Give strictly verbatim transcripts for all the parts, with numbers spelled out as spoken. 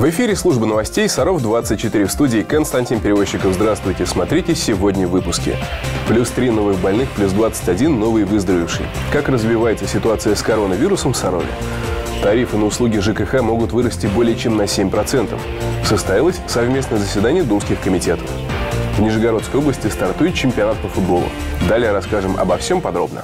В эфире служба новостей Саров двадцать четыре, в студии Константин Перевозчиков. Здравствуйте, смотрите сегодня в выпуске. Плюс три новых больных, плюс двадцать один новые выздоровевшие. Как развивается ситуация с коронавирусом в Сарове? Тарифы на услуги ЖКХ могут вырасти более чем на семь процентов. Состоялось совместное заседание думских комитетов. В Нижегородской области стартует чемпионат по футболу. Далее расскажем обо всем подробно.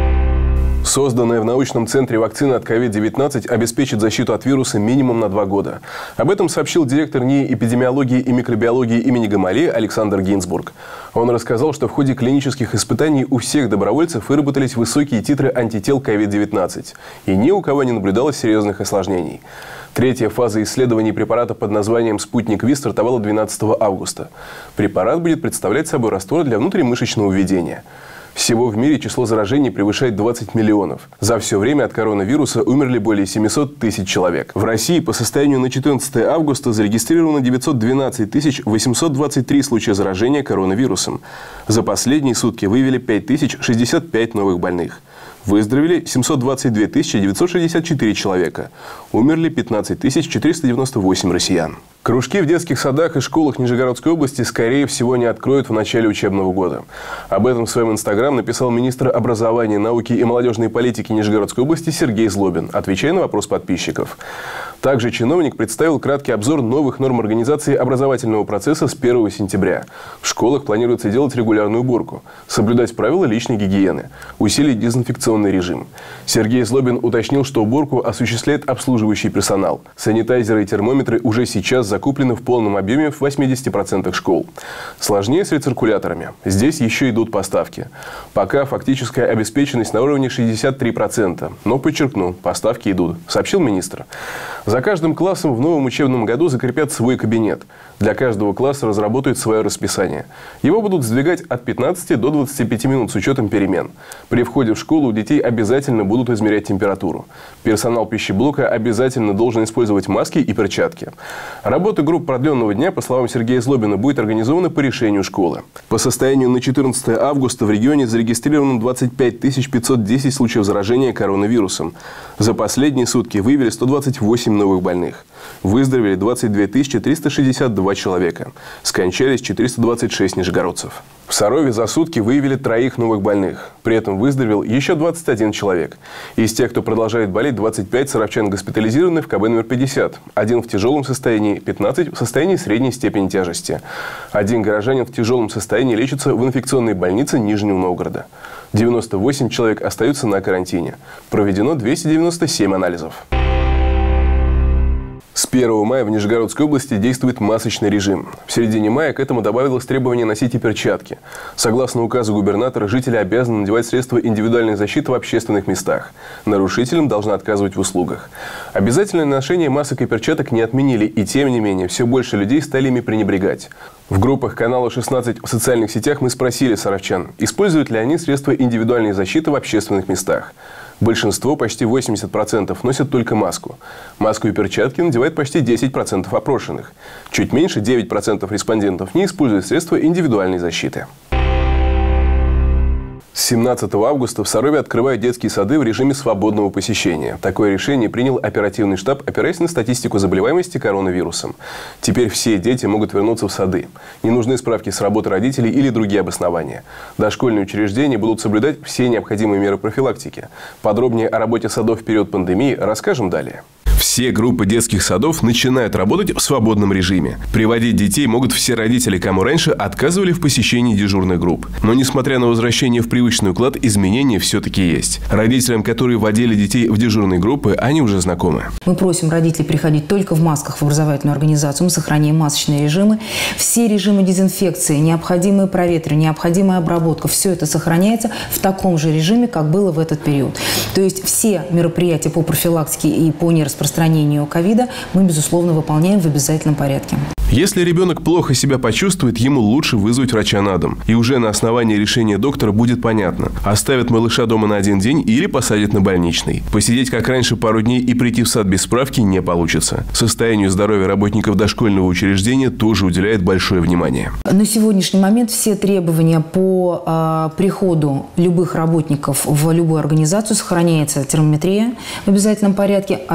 Созданная в научном центре вакцина от ковид девятнадцать обеспечит защиту от вируса минимум на два года. Об этом сообщил директор НИИ эпидемиологии и микробиологии имени Гамалеи Александр Гинзбург. Он рассказал, что в ходе клинических испытаний у всех добровольцев выработались высокие титры антител ковид девятнадцать. И ни у кого не наблюдалось серьезных осложнений. Третья фаза исследований препарата под названием «Спутник Ви» стартовала двенадцатого августа. Препарат будет представлять собой раствор для внутримышечного введения. Всего в мире число заражений превышает двадцать миллионов. За все время от коронавируса умерли более семисот тысяч человек. В России по состоянию на четырнадцатое августа зарегистрировано девятьсот двенадцать тысяч восемьсот двадцать три случая заражения коронавирусом. За последние сутки выявили пять тысяч шестьдесят пять новых больных. Выздоровели семьсот двадцать две тысячи девятьсот шестьдесят четыре человека. Умерли пятнадцать тысяч четыреста девяносто восемь россиян. Кружки в детских садах и школах Нижегородской области, скорее всего, не откроют в начале учебного года. Об этом в своем инстаграм написал министр образования, науки и молодежной политики Нижегородской области Сергей Злобин, отвечая на вопрос подписчиков. Также чиновник представил краткий обзор новых норм организации образовательного процесса с первого сентября. В школах планируется делать регулярную уборку, соблюдать правила личной гигиены, усилить дезинфекционный режим. Сергей Злобин уточнил, что уборку осуществляет обслуживающий персонал. Санитайзеры и термометры уже сейчас закуплены в полном объеме в восьмидесяти процентах школ. Сложнее с рециркуляторами. Здесь еще идут поставки. Пока фактическая обеспеченность на уровне шестьдесят три процента. Но, подчеркну, поставки идут, сообщил министр. За каждым классом в новом учебном году закрепят свой кабинет. Для каждого класса разработают свое расписание. Его будут сдвигать от пятнадцати до двадцати пяти минут с учетом перемен. При входе в школу у детей обязательно будут измерять температуру. Персонал пищеблока обязательно должен использовать маски и перчатки. Работа групп продленного дня, по словам Сергея Злобина, будет организована по решению школы. По состоянию на четырнадцатое августа в регионе зарегистрировано двадцать пять тысяч пятьсот десять случаев заражения коронавирусом. За последние сутки выявили сто двадцать восемь новых больных. Выздоровели двадцать две тысячи триста шестьдесят два человека. Скончались четыреста двадцать шесть нижегородцев. В Сарове за сутки выявили троих новых больных. При этом выздоровел еще двадцать один человек. Из тех, кто продолжает болеть, двадцать пять саровчан госпитализированы в ка бэ номер пятьдесят. Один в тяжелом состоянии, пятнадцать в состоянии средней степени тяжести. Один горожанин в тяжелом состоянии лечится в инфекционной больнице Нижнего Новгорода. девяносто восемь человек остаются на карантине. Проведено двести девяносто семь анализов. С первого мая в Нижегородской области действует масочный режим. В середине мая к этому добавилось требование носить и перчатки. Согласно указу губернатора, жители обязаны надевать средства индивидуальной защиты в общественных местах. Нарушителям должны отказывать в услугах. Обязательное ношение масок и перчаток не отменили, и тем не менее все больше людей стали ими пренебрегать. В группах канала шестнадцать в социальных сетях мы спросили саровчан, используют ли они средства индивидуальной защиты в общественных местах. Большинство, почти восемьдесят процентов, носят только маску. Маску и перчатки надевает почти десять процентов опрошенных. Чуть меньше девять процентов респондентов не используют средства индивидуальной защиты. С семнадцатого августа в Сарове открывают детские сады в режиме свободного посещения. Такое решение принял оперативный штаб, опираясь на статистику заболеваемости коронавирусом. Теперь все дети могут вернуться в сады. Не нужны справки с работы родителей или другие обоснования. Дошкольные учреждения будут соблюдать все необходимые меры профилактики. Подробнее о работе садов в период пандемии расскажем далее. Все группы детских садов начинают работать в свободном режиме. Приводить детей могут все родители, кому раньше отказывали в посещении дежурных групп. Но, несмотря на возвращение в привычный уклад, изменения все-таки есть. Родителям, которые водили детей в дежурные группы, они уже знакомы. Мы просим родителей приходить только в масках в образовательную организацию. Мы сохраняем масочные режимы. Все режимы дезинфекции, необходимые проветривания, необходимая обработка, все это сохраняется в таком же режиме, как было в этот период. То есть все мероприятия по профилактике и по нераспространению распространению ковида мы, безусловно, выполняем в обязательном порядке. Если ребенок плохо себя почувствует, ему лучше вызвать врача на дом. И уже на основании решения доктора будет понятно, оставят малыша дома на один день или посадят на больничный. Посидеть как раньше пару дней и прийти в сад без справки не получится. Состоянию здоровья работников дошкольного учреждения тоже уделяет большое внимание. На сегодняшний момент все требования по э, приходу любых работников в любую организацию сохраняется термометрия в обязательном порядке, оценивается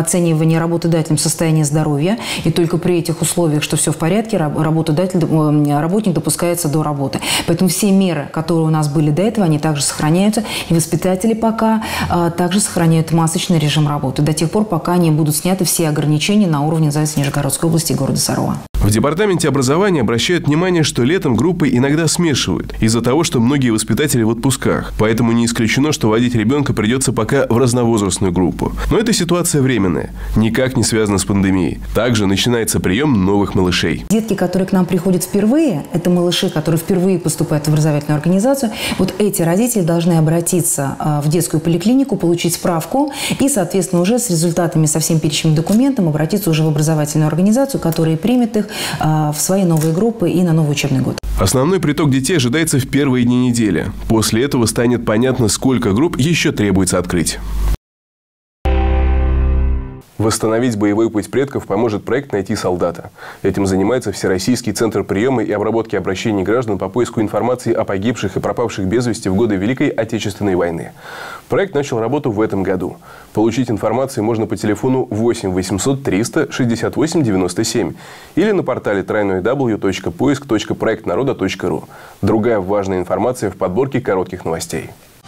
оценивания работодателем состояния здоровья, и только при этих условиях, что все в порядке, работодатель, работник допускается до работы. Поэтому все меры, которые у нас были до этого, они также сохраняются, и воспитатели пока а, также сохраняют масочный режим работы до тех пор, пока не будут сняты все ограничения на уровне Нижегородской области и города Сарова. В департаменте образования обращают внимание, что летом группы иногда смешивают из-за того, что многие воспитатели в отпусках. Поэтому не исключено, что водить ребенка придется пока в разновозрастную группу. Но эта ситуация временная, никак не связана с пандемией. Также начинается прием новых малышей. Детки, которые к нам приходят впервые, это малыши, которые впервые поступают в образовательную организацию, вот эти родители должны обратиться в детскую поликлинику, получить справку и, соответственно, уже с результатами, со всем перечнем документов обратиться уже в образовательную организацию, которая примет их в свои новые группы и на новый учебный год. Основной приток детей ожидается в первые дни недели. После этого станет понятно, сколько групп еще требуется открыть. Восстановить боевой путь предков поможет проект «Найти солдата». Этим занимается Всероссийский центр приема и обработки обращений граждан по поиску информации о погибших и пропавших без вести в годы Великой Отечественной войны. Проект начал работу в этом году. Получить информацию можно по телефону восемь восемьсот триста шестьдесят восемь девяносто семь или на портале дабл ю дабл ю дабл ю точка поиск точка проект народа точка ру. Другая важная информация в подборке коротких новостей.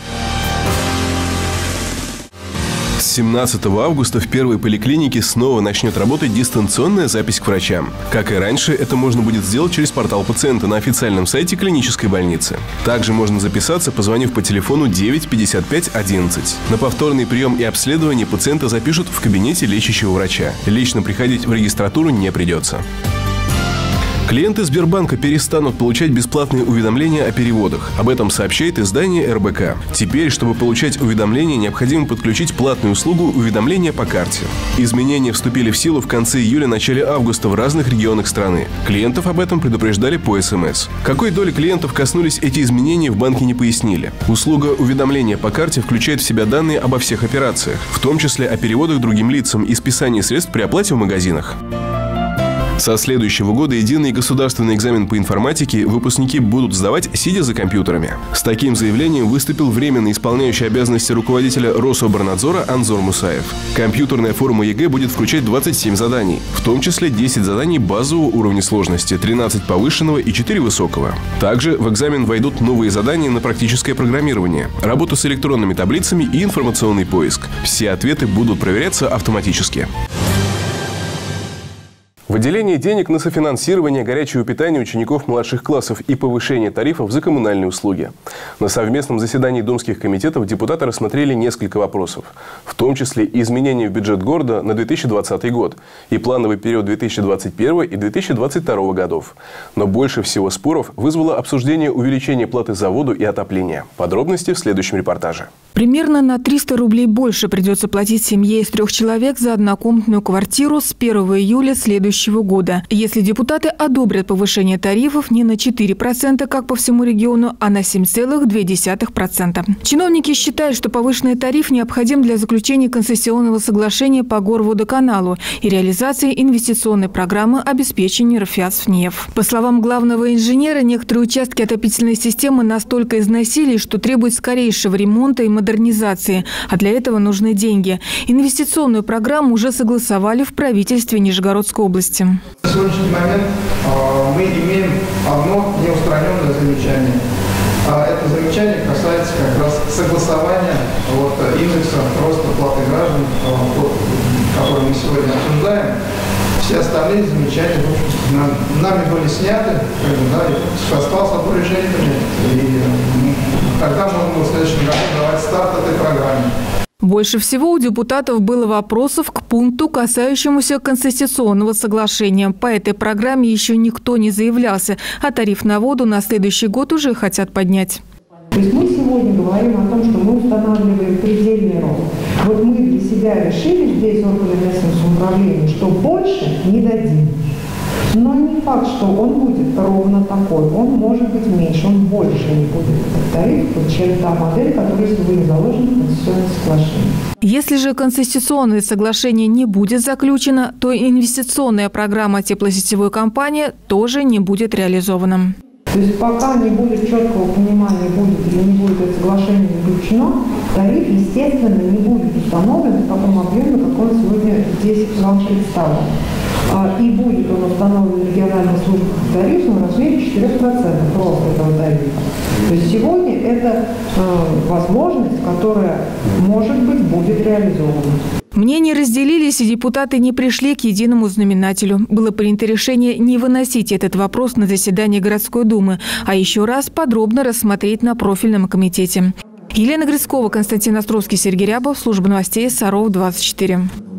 С семнадцатого августа в первой поликлинике снова начнет работать дистанционная запись к врачам. Как и раньше, это можно будет сделать через портал пациента на официальном сайте клинической больницы. Также можно записаться, позвонив по телефону девять пятьдесят пять одиннадцать. На повторный прием и обследование пациента запишут в кабинете лечащего врача. Лично приходить в регистратуру не придется. Клиенты Сбербанка перестанут получать бесплатные уведомления о переводах. Об этом сообщает издание эр бэ ка. Теперь, чтобы получать уведомления, необходимо подключить платную услугу уведомления по карте. Изменения вступили в силу в конце июля-начале августа в разных регионах страны. Клиентов об этом предупреждали по эс эм эс. Какой доли клиентов коснулись эти изменения, в банке не пояснили. Услуга уведомления по карте включает в себя данные обо всех операциях, в том числе о переводах другим лицам и списании средств при оплате в магазинах. Со следующего года единый государственный экзамен по информатике выпускники будут сдавать, сидя за компьютерами. С таким заявлением выступил временно исполняющий обязанности руководителя Рособорнадзора Анзор Мусаев. Компьютерная форма ЕГЭ будет включать двадцать семь заданий, в том числе десять заданий базового уровня сложности, тринадцать повышенного и четыре высокого. Также в экзамен войдут новые задания на практическое программирование, работу с электронными таблицами и информационный поиск. Все ответы будут проверяться автоматически. Выделение денег на софинансирование горячего питания учеников младших классов и повышение тарифов за коммунальные услуги. На совместном заседании думских комитетов депутаты рассмотрели несколько вопросов, в том числе изменения в бюджет города на две тысячи двадцатый год и плановый период две тысячи двадцать первого и две тысячи двадцать второго годов. Но больше всего споров вызвало обсуждение увеличения платы за воду и отопление. Подробности в следующем репортаже. Примерно на триста рублей больше придется платить семье из трех человек за однокомнатную квартиру с первого июля следующего года. Если депутаты одобрят повышение тарифов не на четыре процента, как по всему региону, а на семь целых две десятых процента. Чиновники считают, что повышенный тариф необходим для заключения концессионного соглашения по горводоканалу и реализации инвестиционной программы обеспечения РФИАС-ФНИЕФ. По словам главного инженера, некоторые участки отопительной системы настолько износились, что требуют скорейшего ремонта и модернизации, а для этого нужны деньги. Инвестиционную программу уже согласовали в правительстве Нижегородской области. На сегодняшний момент мы имеем одно неустраненное замечание. Это замечание касается как раз согласования вот, индекса роста платы граждан, который мы сегодня обсуждаем. Все остальные замечания в нами были сняты, да, и осталось одно решение принять. И тогда можно в следующем году давать старт этой программе. Больше всего у депутатов было вопросов к пункту, касающемуся конституционного соглашения. По этой программе еще никто не заявлялся, а тариф на воду на следующий год уже хотят поднять. То есть мы сегодня говорим о том, что мы устанавливаем предельный рост. Вот мы для себя решили здесь, органы местного самоуправления, что больше не дадим. Но не факт, что он будет ровно такой. Он может быть меньше, он больше не будет этот тариф, чем та модель, которая сегодня заложена в конституционном соглашении. Если же конституционное соглашение не будет заключено, то инвестиционная программа теплосетевой компании тоже не будет реализована. То есть пока не будет четкого понимания, будет или не будет это соглашение заключено, тариф, естественно, не будет установлен в таком объеме, как он сегодня здесь вам представлен. И будет он установлен региональной службой в тарифном размере четыре процента роста этого тарифа. То есть сегодня это э, возможность, которая, может быть, будет реализована. Мнения разделились, и депутаты не пришли к единому знаменателю. Было принято решение не выносить этот вопрос на заседание городской думы, а еще раз подробно рассмотреть на профильном комитете. Елена Грицкова, Константин Островский, Сергей Рябов, служба новостей Саров двадцать четыре.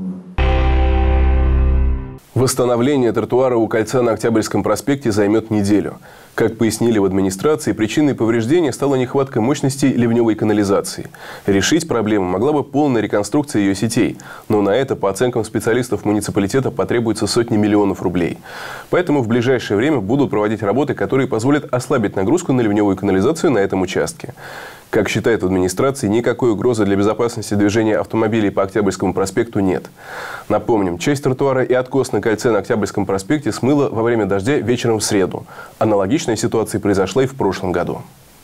Восстановление тротуара у кольца на Октябрьском проспекте займет неделю. Как пояснили в администрации, причиной повреждения стала нехватка мощности ливневой канализации. Решить проблему могла бы полная реконструкция ее сетей, но на это, по оценкам специалистов муниципалитета, потребуется сотни миллионов рублей. Поэтому в ближайшее время будут проводить работы, которые позволят ослабить нагрузку на ливневую канализацию на этом участке. Как считают в администрации, никакой угрозы для безопасности движения автомобилей по Октябрьскому проспекту нет. Напомним, часть тротуара и откос на кольце на Октябрьском проспекте смыло во время дождя вечером в среду. Аналогичная ситуация произошла и в прошлом году.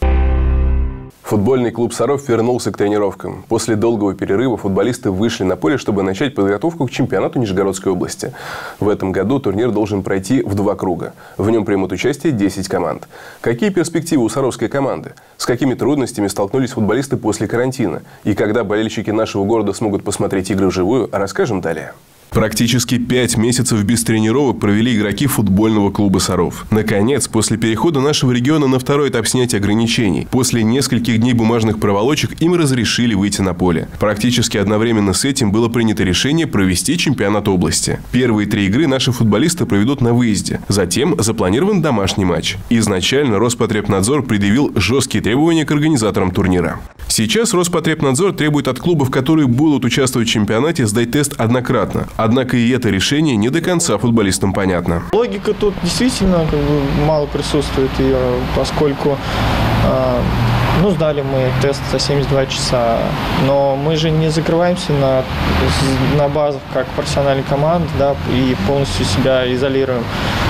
Футбольный клуб «Саров» вернулся к тренировкам. После долгого перерыва футболисты вышли на поле, чтобы начать подготовку к чемпионату Нижегородской области. В этом году турнир должен пройти в два круга. В нем примут участие десять команд. Какие перспективы у саровской команды? С какими трудностями столкнулись футболисты после карантина? И когда болельщики нашего города смогут посмотреть игры вживую, расскажем далее. Практически пять месяцев без тренировок провели игроки футбольного клуба «Саров». Наконец, после перехода нашего региона на второй этап снятия ограничений, после нескольких дней бумажных проволочек им разрешили выйти на поле. Практически одновременно с этим было принято решение провести чемпионат области. Первые три игры наши футболисты проведут на выезде. Затем запланирован домашний матч. Изначально Роспотребнадзор предъявил жесткие требования к организаторам турнира. Сейчас Роспотребнадзор требует от клубов, которые будут участвовать в чемпионате, сдать тест однократно. Однако и это решение не до конца футболистам понятно. Логика тут действительно как бы мало присутствует, ее, поскольку э, ну, сдали мы тест за семьдесят два часа, но мы же не закрываемся на, на базах как профессиональная команда, да, и полностью себя изолируем.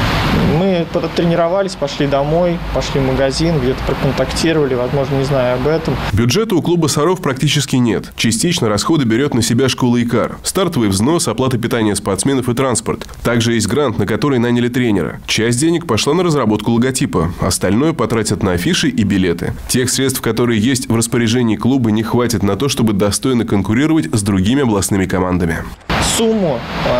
Мы тренировались, пошли домой, пошли в магазин, где-то проконтактировали, возможно, не знаю об этом. Бюджета у клуба «Саров» практически нет. Частично расходы берет на себя школа ИКАР. Стартовый взнос, оплата питания спортсменов и транспорт. Также есть грант, на который наняли тренера. Часть денег пошла на разработку логотипа. Остальное потратят на афиши и билеты. Тех средств, которые есть в распоряжении клуба, не хватит на то, чтобы достойно конкурировать с другими областными командами. Сумму,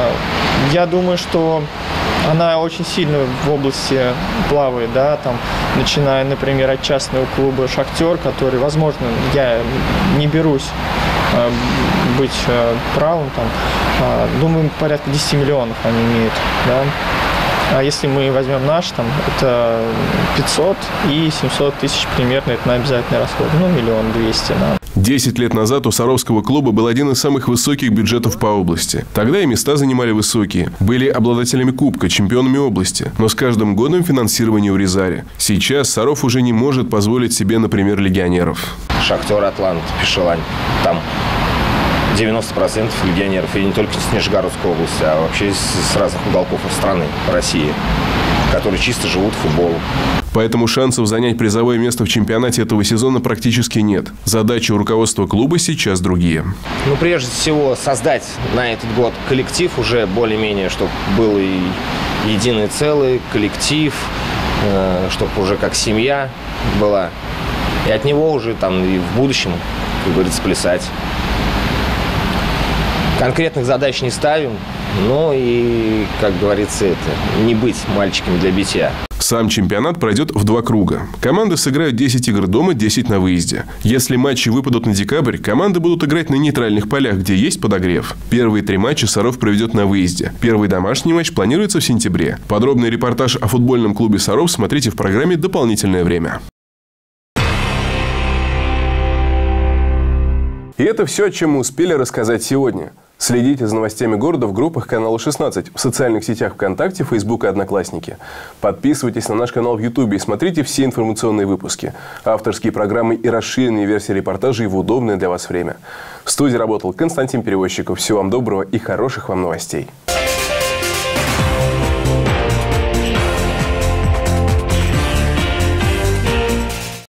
я думаю, что она очень сильно в области плавает, да, там, начиная, например, от частного клуба «Шахтер», который, возможно, я не берусь э, быть э, правым, там, э, думаю, порядка десять миллионов они имеют, да. А если мы возьмем наш, там, это пятьсот и семьсот тысяч примерно, это на обязательный расход, ну, миллион двести, да. Десять лет назад у Саровского клуба был один из самых высоких бюджетов по области. Тогда и места занимали высокие. Были обладателями кубка, чемпионами области. Но с каждым годом финансирование урезали. Сейчас Саров уже не может позволить себе, например, легионеров. «Шахтер», «Атлант», «Пешелань». Там девяносто процентов легионеров. И не только с Нижегородской области, а вообще с разных уголков страны, России, которые чисто живут футболом. Поэтому шансов занять призовое место в чемпионате этого сезона практически нет. Задачи у руководства клуба сейчас другие. Ну, прежде всего, создать на этот год коллектив уже более-менее, чтобы был и единый целый коллектив, э, чтобы уже как семья была. И от него уже там и в будущем, как говорится, плясать. Конкретных задач не ставим, но и, как говорится, это не быть мальчиками для битья. Сам чемпионат пройдет в два круга. Команды сыграют десять игр дома, десять на выезде. Если матчи выпадут на декабрь, команды будут играть на нейтральных полях, где есть подогрев. Первые три матча «Саров» проведет на выезде. Первый домашний матч планируется в сентябре. Подробный репортаж о футбольном клубе «Саров» смотрите в программе «Дополнительное время». И это все, о чем мы успели рассказать сегодня. Следите за новостями города в группах канала шестнадцать, в социальных сетях ВКонтакте, Фейсбук и Одноклассники. Подписывайтесь на наш канал в Ютубе и смотрите все информационные выпуски, авторские программы и расширенные версии репортажей в удобное для вас время. В студии работал Константин Перевозчиков. Всего вам доброго и хороших вам новостей.